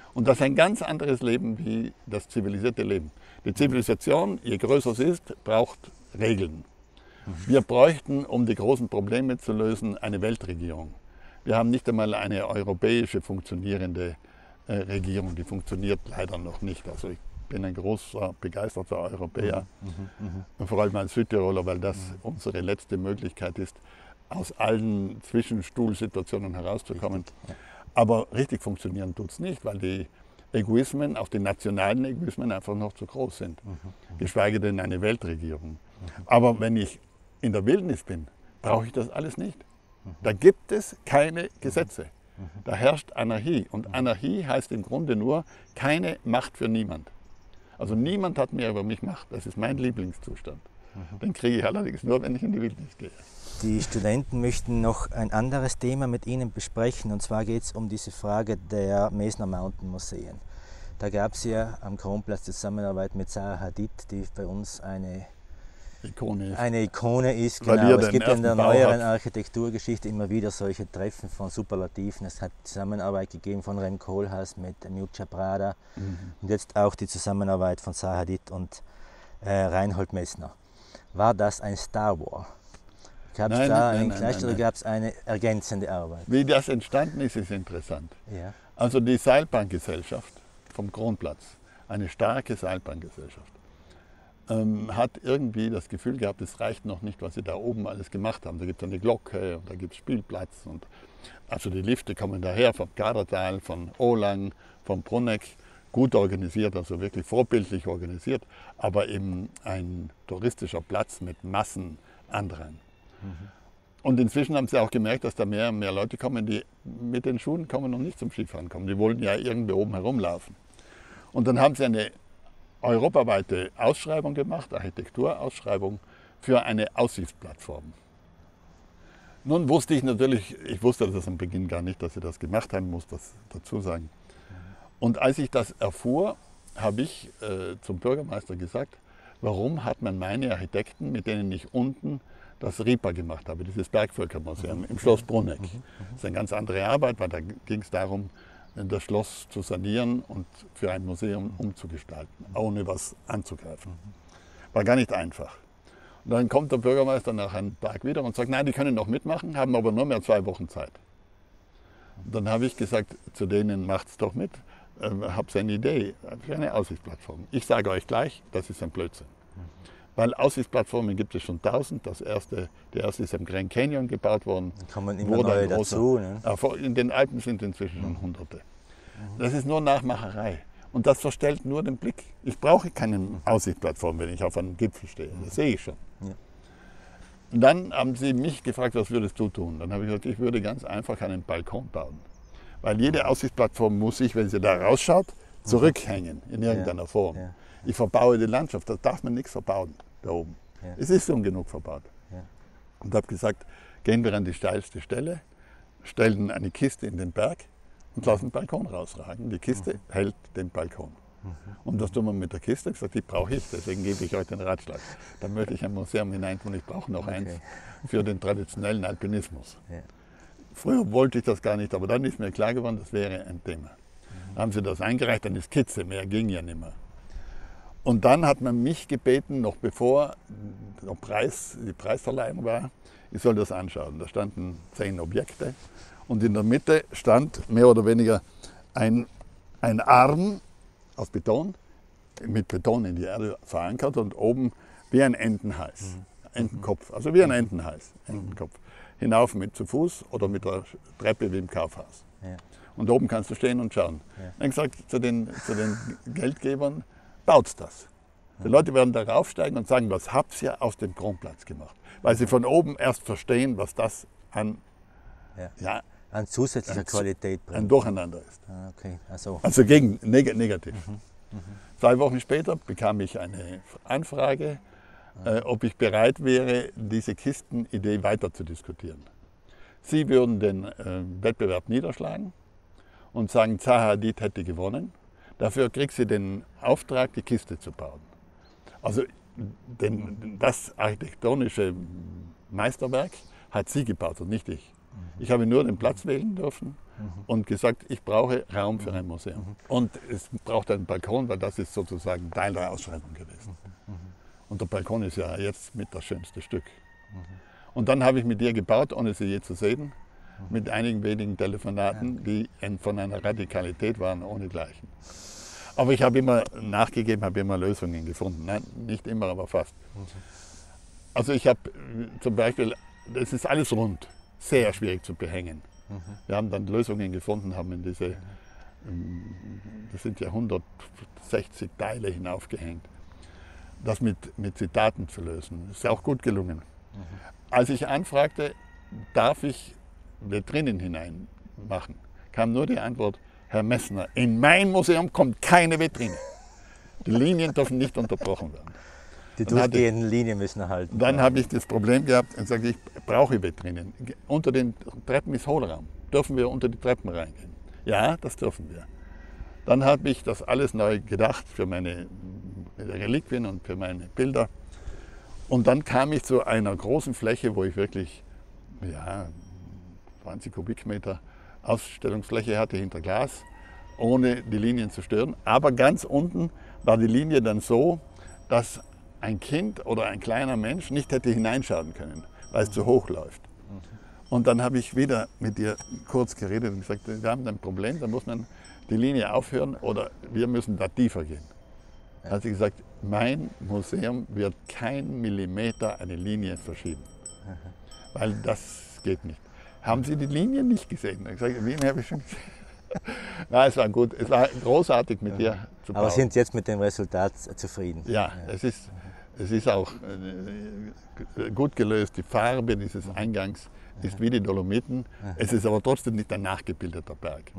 Und das ist ein ganz anderes Leben wie das zivilisierte Leben. Die Zivilisation, je größer sie ist, braucht Regeln. Wir bräuchten, um die großen Probleme zu lösen, eine Weltregierung. Wir haben nicht einmal eine europäische funktionierende äh, Regierung, die funktioniert leider noch nicht. Also ich bin ein großer, begeisterter Europäer, mhm, mh. vor allem als Südtiroler, weil das mhm. unsere letzte Möglichkeit ist, aus allen Zwischenstuhlsituationen herauszukommen. Ja. Aber richtig funktionieren tut es nicht, weil die Egoismen, auch die nationalen Egoismen, einfach noch zu groß sind. Mhm, mh. Geschweige denn eine Weltregierung. Mhm. Aber wenn ich in der Wildnis bin, brauche ich das alles nicht. Mhm. Da gibt es keine Gesetze. Mhm. Da herrscht Anarchie. Und Anarchie heißt im Grunde nur keine Macht für niemand. Also niemand hat mehr über mich Macht. Das ist mein Lieblingszustand. Mhm. Den kriege ich allerdings nur, wenn ich in die Wildnis gehe. Die Studenten möchten noch ein anderes Thema mit Ihnen besprechen. Und zwar geht es um diese Frage der Mesner Mountain Museen. Da gab es ja am Kronplatz die Zusammenarbeit mit Zaha Hadid, die bei uns eine Ikone ist. Eine Ikone ist, genau. Es gibt in der neueren Architekturgeschichte immer wieder solche Treffen von Superlativen. Es hat Zusammenarbeit gegeben von Rem Koolhaas mit Miuccia Prada mhm. und jetzt auch die Zusammenarbeit von Zaha Hadid und äh, Reinhold Messner. War das ein Star War? Gab es da einen Clash oder gab es eine ergänzende Arbeit? Wie das entstanden ist, ist interessant. Ja. Also die Seilbahngesellschaft vom Kronplatz, eine starke Seilbahngesellschaft, ähm, hat irgendwie das Gefühl gehabt, es reicht noch nicht, was sie da oben alles gemacht haben. Da gibt es eine Glocke und da gibt es Spielplatz. Und also die Lifte kommen daher vom Kadertal, von Olang, vom Bruneck, gut organisiert, also wirklich vorbildlich organisiert, aber eben ein touristischer Platz mit Massenandrang. Mhm. Und inzwischen haben sie auch gemerkt, dass da mehr und mehr Leute kommen, die mit den Schuhen kommen und nicht zum Skifahren kommen. Die wollen ja irgendwie oben herumlaufen. Und dann haben sie eine europaweite Ausschreibung gemacht, Architekturausschreibung, für eine Aussichtsplattform. Nun wusste ich natürlich, ich wusste das am Beginn gar nicht, dass sie das gemacht haben, muss das dazu sagen. Und als ich das erfuhr, habe ich äh, zum Bürgermeister gesagt, warum hat man meine Architekten, mit denen ich unten das RIPA gemacht habe, dieses Bergvölkermuseum im Schloss Bruneck. Das ist eine ganz andere Arbeit, weil da ging es darum, das Schloss zu sanieren und für ein Museum umzugestalten, ohne was anzugreifen. War gar nicht einfach. Und dann kommt der Bürgermeister nach einem Tag wieder und sagt, nein, die können noch mitmachen, haben aber nur mehr zwei Wochen Zeit. Und dann habe ich gesagt, zu denen macht's doch mit, äh, habt ihr eine Idee für eine Aussichtsplattform. Ich sage euch gleich, das ist ein Blödsinn. Weil Aussichtsplattformen gibt es schon tausend. Das erste, der erste ist im Grand Canyon gebaut worden. Da kommen immer neue dazu. Ne? In den Alpen sind inzwischen schon Hunderte. Das ist nur Nachmacherei. Und das verstellt nur den Blick. Ich brauche keine Aussichtsplattform, wenn ich auf einem Gipfel stehe. Das sehe ich schon. Ja. Und dann haben sie mich gefragt, was würdest du tun? Dann habe ich gesagt, ich würde ganz einfach einen Balkon bauen. Weil jede Aussichtsplattform muss sich, wenn sie da rausschaut, zurückhängen in irgendeiner Form. Ja. Ich verbaue die Landschaft, da darf man nichts verbauen. Da oben. Ja. Es ist schon genug verbaut. Ja. Und habe gesagt, gehen wir an die steilste Stelle, stellen eine Kiste in den Berg und lassen den Balkon rausragen. Die Kiste mhm. hält den Balkon. Mhm. Und was tun wir mit der Kiste? Ich habe gesagt, die brauche ich, deswegen gebe ich euch den Ratschlag. Da möchte ich ein Museum hineintun, ich brauche noch okay. eins für den traditionellen Alpinismus. Ja. Früher wollte ich das gar nicht, aber dann ist mir klar geworden, das wäre ein Thema. Mhm. Dann haben sie das eingereicht, eine Skizze, mehr ging ja nicht mehr. Und dann hat man mich gebeten, noch bevor der Preis, die Preisverleihung war, ich soll das anschauen. Da standen zehn Objekte und in der Mitte stand mehr oder weniger ein, ein Arm aus Beton, mit Beton in die Erde verankert und oben wie ein Entenhals, mhm. Entenkopf, also wie ein Entenhals, Entenkopf. Hinauf mit zu Fuß oder mit der Treppe wie im Kaufhaus. Ja. Und oben kannst du stehen und schauen. Ja. Dann gesagt zu den, zu den Geldgebern, baut das. Die Leute werden da raufsteigen und sagen, was habt ihr aus dem Kronplatz gemacht? Weil sie von oben erst verstehen, was das an, ja. Ja, an zusätzlicher ein, Qualität bringt. Ein Durcheinander ist. Ah, okay. Also, also gegen, neg negativ. Mhm. Mhm. Zwei Wochen später bekam ich eine Anfrage, mhm. äh, ob ich bereit wäre, diese Kistenidee weiter zu diskutieren. Sie würden den äh, Wettbewerb niederschlagen und sagen, Zaha Hadid hätte gewonnen. Dafür kriegt sie den Auftrag, die Kiste zu bauen. Also den, das architektonische Meisterwerk hat sie gebaut und nicht ich. Ich habe nur den Platz wählen dürfen und gesagt, ich brauche Raum für ein Museum. Und es braucht einen Balkon, weil das ist sozusagen Teil der Ausschreibung gewesen. Und der Balkon ist ja jetzt mit das schönste Stück. Und dann habe ich mit ihr gebaut, ohne sie je zu sehen, mit einigen wenigen Telefonaten, die von einer Radikalität waren, ohnegleichen. Aber ich habe immer nachgegeben, habe immer Lösungen gefunden. Nein, nicht immer, aber fast. Also ich habe zum Beispiel, das ist alles rund, sehr schwierig zu behängen. Wir haben dann Lösungen gefunden, haben in diese, das sind ja hundertsechzig Teile hinaufgehängt, das mit, mit Zitaten zu lösen. Das ist auch gut gelungen. Als ich anfragte, darf ich Vitrinen hinein machen, kam nur die Antwort, Herr Messner, in mein Museum kommt keine Vitrine. Die Linien dürfen nicht unterbrochen werden. Die durchgehenden Linien müssen erhalten. Dann habe ich das Problem gehabt und sagte, ich brauche Vitrinen. Unter den Treppen ist Hohlraum. Dürfen wir unter die Treppen reingehen? Ja, das dürfen wir. Dann habe ich das alles neu gedacht für meine Reliquien und für meine Bilder. Und dann kam ich zu einer großen Fläche, wo ich wirklich ja, zwanzig Kubikmeter Ausstellungsfläche hatte hinter Glas, ohne die Linien zu stören. Aber ganz unten war die Linie dann so, dass ein Kind oder ein kleiner Mensch nicht hätte hineinschauen können, weil es zu hoch läuft. Und dann habe ich wieder mit ihr kurz geredet und gesagt, wir haben ein Problem, da muss man die Linie aufhören oder wir müssen da tiefer gehen. Da hat sie gesagt, mein Museum wird kein Millimeter eine Linie verschieben, weil das geht nicht. Haben Sie die Linie nicht gesehen? Ich gesagt, Linie habe ich schon gesehen. Nein, es war gut, es war großartig mit ihr zu bauen. Aber sind Sie jetzt mit dem Resultat zufrieden? Ja, ja. Es, ist, es ist auch gut gelöst. Die Farbe dieses Eingangs ist wie die Dolomiten. Es ist aber trotzdem nicht ein nachgebildeter Berg.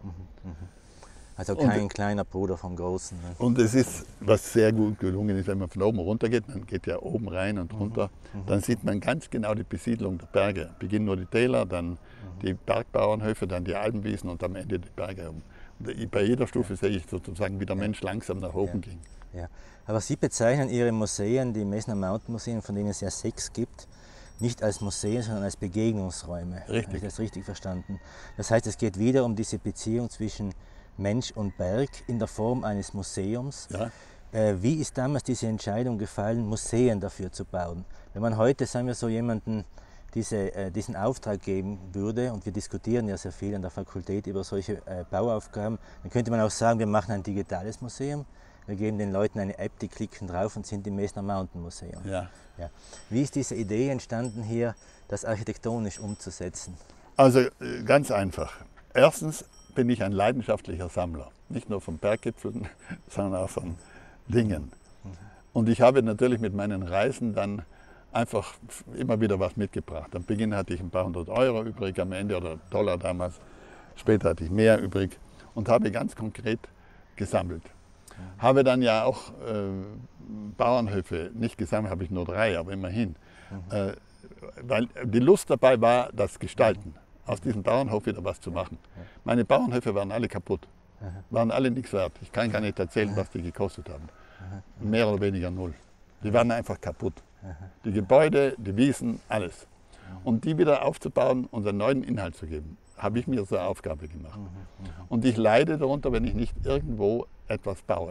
Also kein und, kleiner Bruder vom Großen. Ne? Und es ist, was sehr gut gelungen ist, wenn man von oben runter geht, man geht ja oben rein und runter, mhm. dann sieht man ganz genau die Besiedlung der Berge. Beginnen nur die Täler, dann mhm. die Bergbauernhöfe, dann die Alpenwiesen und am Ende die Berge. Und bei jeder Stufe ja. sehe ich sozusagen, wie der Mensch langsam nach oben ja. ging. Ja. Aber Sie bezeichnen Ihre Museen, die Messner Mountain Museen, von denen es ja sechs gibt, nicht als Museen, sondern als Begegnungsräume. Richtig. Habe ich das richtig verstanden? Das heißt, es geht wieder um diese Beziehung zwischen Mensch und Berg in der Form eines Museums. Ja. Äh, wie ist damals diese Entscheidung gefallen, Museen dafür zu bauen? Wenn man heute, sagen wir so, jemanden diese, äh, diesen Auftrag geben würde, und wir diskutieren ja sehr viel an der Fakultät über solche äh, Bauaufgaben, dann könnte man auch sagen, wir machen ein digitales Museum, wir geben den Leuten eine App, die klicken drauf und sind im Messner Mountain Museum. Ja. Ja. Wie ist diese Idee entstanden, hier das architektonisch umzusetzen? Also ganz einfach. Erstens bin ich ein leidenschaftlicher Sammler, nicht nur von Berggipfeln, sondern auch von Dingen. Und ich habe natürlich mit meinen Reisen dann einfach immer wieder was mitgebracht. Am Beginn hatte ich ein paar hundert Euro übrig, am Ende, oder Dollar damals, später hatte ich mehr übrig und habe ganz konkret gesammelt. Habe dann ja auch äh, Bauernhöfe, nicht gesammelt, habe ich nur drei, aber immerhin. Mhm. Äh, weil die Lust dabei war, das Gestalten. Aus diesem Bauernhof wieder was zu machen. Meine Bauernhöfe waren alle kaputt, waren alle nichts wert. Ich kann gar nicht erzählen, was die gekostet haben. Mehr oder weniger null. Die waren einfach kaputt. Die Gebäude, die Wiesen, alles. Und die wieder aufzubauen und einen neuen Inhalt zu geben, habe ich mir zur Aufgabe gemacht. Und ich leide darunter, wenn ich nicht irgendwo etwas baue.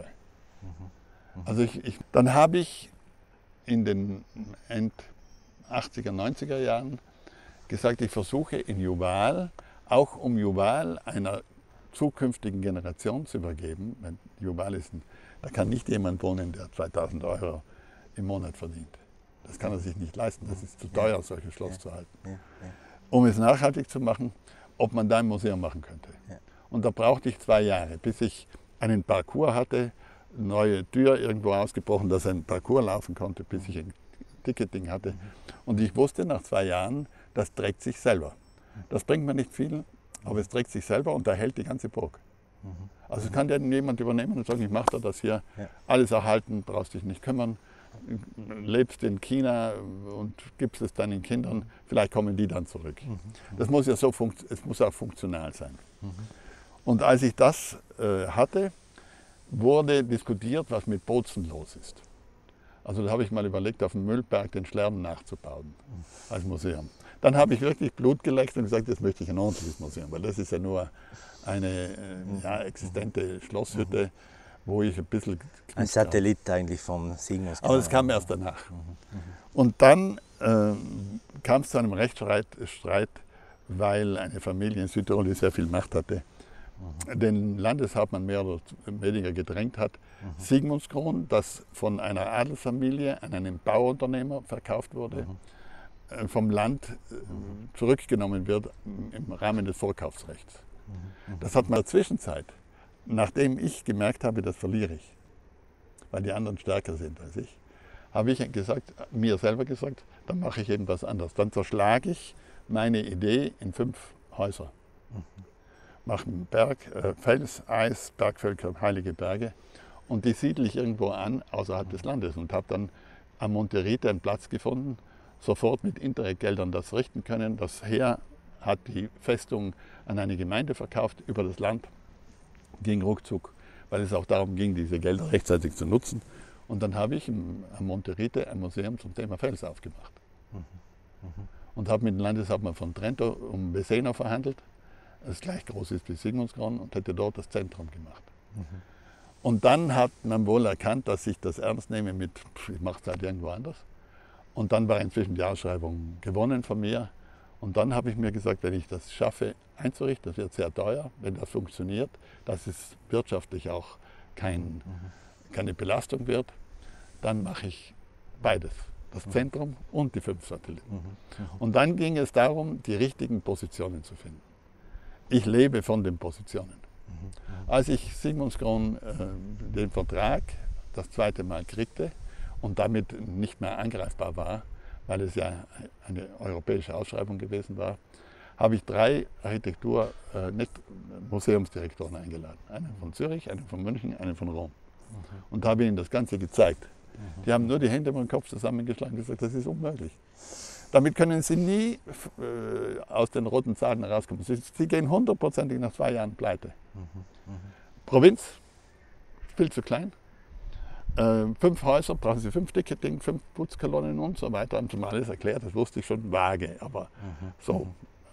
Also ich, ich, dann habe ich in den End achtziger, neunziger Jahren gesagt, ich versuche in Juval, auch um Juval einer zukünftigen Generation zu übergeben. Weil Juval ist ein, da kann nicht jemand wohnen, der zweitausend Euro im Monat verdient. Das kann er sich nicht leisten, das ist zu teuer, solches Schloss ja. zu halten. Ja. Ja. Um es nachhaltig zu machen, ob man da ein Museum machen könnte. Ja. Und da brauchte ich zwei Jahre, bis ich einen Parcours hatte, neue Tür irgendwo ausgebrochen, dass ein Parcours laufen konnte, bis ich ein Ticketing hatte. Und ich wusste nach zwei Jahren, das trägt sich selber. Das bringt mir nicht viel, aber es trägt sich selber und erhält die ganze Burg. Also kann ja jemand übernehmen und sagen, ich mache da das hier, ja. alles erhalten, brauchst dich nicht kümmern, lebst in China und gibst es deinen Kindern, vielleicht kommen die dann zurück. Das muss ja so, es muss auch funktional sein. Und als ich das äh, hatte, wurde diskutiert, was mit Bozen los ist. Also da habe ich mal überlegt, auf dem Mühlberg den Schlerden nachzubauen als Museum. Dann habe ich wirklich Blut geleckt und gesagt, jetzt möchte ich ein ordentliches Museum, weil das ist ja nur eine äh, ja, existente Schlosshütte, wo ich ein bisschen... Ein Satellit eigentlich vom Sigmundskron. Aber es kam erst danach. Und dann äh, kam es zu einem Rechtsstreit, Streit, weil eine Familie in Südtirol, die sehr viel Macht hatte, mhm. den Landeshauptmann mehr oder weniger gedrängt hat, mhm. Sigmundskron, das von einer Adelsfamilie an einen Bauunternehmer verkauft wurde, mhm. äh, vom Land äh, zurückgenommen wird im Rahmen des Vorkaufsrechts. Mhm. Das hat man in der Zwischenzeit, nachdem ich gemerkt habe, das verliere ich, weil die anderen stärker sind als ich, habe ich gesagt, mir selber gesagt, dann mache ich eben was anderes. Dann zerschlage ich meine Idee in fünf Häuser. Mhm. Mache einen Berg, äh, Fels, Eis, Bergvölker, heilige Berge und die siedle ich irgendwo an außerhalb des Landes und habe dann am Monte Rite einen Platz gefunden, sofort mit Interreg-Geldern das richten können. Das Heer hat die Festung an eine Gemeinde verkauft über das Land, ging ruckzuck, weil es auch darum ging, diese Gelder rechtzeitig zu nutzen. Und dann habe ich im, am Monte Rite ein Museum zum Thema Fels aufgemacht. Mhm. Mhm. Und habe mit dem Landeshauptmann von Trento um Besena verhandelt, das gleich groß ist wie Sigmundskron, und hätte dort das Zentrum gemacht. Mhm. Und dann hat man wohl erkannt, dass ich das ernst nehme mit, ich mache es halt irgendwo anders. Und dann war inzwischen die Ausschreibung gewonnen von mir. Und dann habe ich mir gesagt, wenn ich das schaffe einzurichten, das wird sehr teuer, wenn das funktioniert, dass es wirtschaftlich auch kein, mhm. keine Belastung wird, dann mache ich beides. Das Zentrum und die fünf Satelliten. Mhm. Mhm. Und dann ging es darum, die richtigen Positionen zu finden. Ich lebe von den Positionen. Mhm. Als ich Sigmundskron äh, den Vertrag das zweite Mal kriegte und damit nicht mehr angreifbar war, weil es ja eine europäische Ausschreibung gewesen war, habe ich drei Architektur, äh, nicht Museumsdirektoren eingeladen. Einen von Zürich, einen von München, einen von Rom. Mhm. Und habe ihnen das Ganze gezeigt. Mhm. Die haben nur die Hände über den Kopf zusammengeschlagen und gesagt, das ist unmöglich. Damit können sie nie äh, aus den roten Zahlen herauskommen. Sie, sie gehen hundertprozentig nach zwei Jahren pleite. Mhm. Mhm. Provinz, viel zu klein. Äh, fünf Häuser, brauchen Sie fünf Ticketing, fünf Putzkolonnen und so weiter. Haben Sie mal alles erklärt, das wusste ich schon vage, aber mhm. so mhm.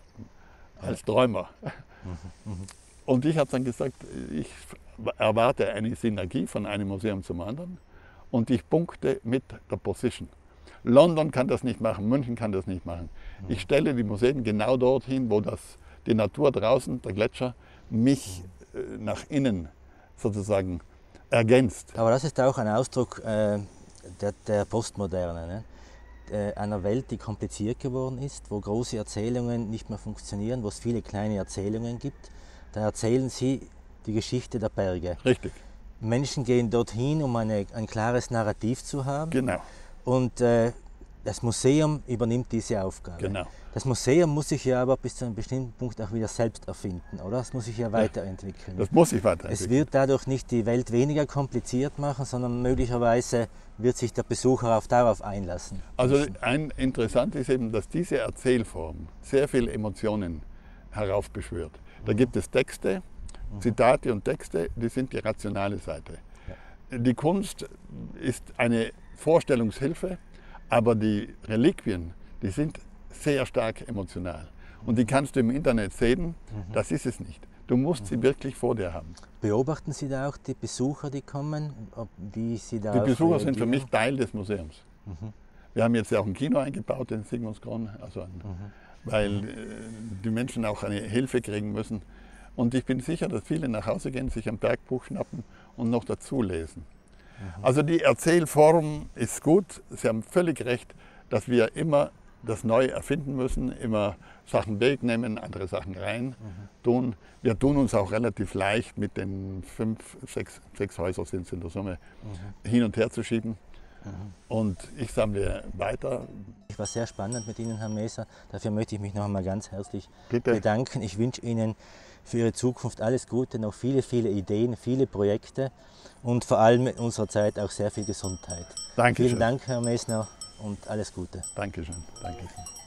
als Träumer. Mhm. Mhm. Und ich habe dann gesagt, ich erwarte eine Synergie von einem Museum zum anderen und ich punkte mit der Position. London kann das nicht machen, München kann das nicht machen. Mhm. Ich stelle die Museen genau dorthin, wo das, die Natur draußen, der Gletscher, mich mhm. äh, nach innen sozusagen ergänzt. Aber das ist auch ein Ausdruck äh, der, der Postmoderne, ne? Äh, einer Welt, die kompliziert geworden ist, wo große Erzählungen nicht mehr funktionieren, wo es viele kleine Erzählungen gibt. Da erzählen Sie die Geschichte der Berge. Richtig. Menschen gehen dorthin, um eine, ein klares Narrativ zu haben. Genau. Und äh, das Museum übernimmt diese Aufgabe. Genau. Das Museum muss sich ja aber bis zu einem bestimmten Punkt auch wieder selbst erfinden, oder? Das muss sich ja weiterentwickeln. Das muss sich weiterentwickeln. Es wird dadurch nicht die Welt weniger kompliziert machen, sondern möglicherweise wird sich der Besucher auf darauf einlassen. Also ein interessant ist eben, dass diese Erzählform sehr viele Emotionen heraufbeschwört. Da gibt es Texte, Zitate und Texte, die sind die rationale Seite. Ja. Die Kunst ist eine Vorstellungshilfe, aber die Reliquien, die sind sehr stark emotional. Und die kannst du im Internet sehen, mhm. das ist es nicht. Du musst mhm. sie wirklich vor dir haben. Beobachten Sie da auch die Besucher, die kommen? Wie sie da die Besucher sind für mich Teil des Museums. Mhm. Wir haben jetzt ja auch ein Kino eingebaut in Sigmundskron, also ein, mhm. weil äh, die Menschen auch eine Hilfe kriegen müssen. Und ich bin sicher, dass viele nach Hause gehen, sich ein Bergbuch schnappen und noch dazu lesen. Mhm. Also die Erzählform ist gut. Sie haben völlig recht, dass wir immer das neu erfinden müssen, immer Sachen wegnehmen, andere Sachen rein mhm. tun. Wir tun uns auch relativ leicht mit den fünf, sechs, sechs Häusern sind es in der Summe, mhm. hin und her zu schieben. Mhm. Und ich sammle weiter. Es war sehr spannend mit Ihnen, Herr Meser. Dafür möchte ich mich noch einmal ganz herzlich Bitte. bedanken. Ich wünsche Ihnen für Ihre Zukunft alles Gute, noch viele, viele Ideen, viele Projekte und vor allem in unserer Zeit auch sehr viel Gesundheit. Dankeschön. Vielen Dank, Herr Mesner, und alles Gute. Dankeschön. Danke.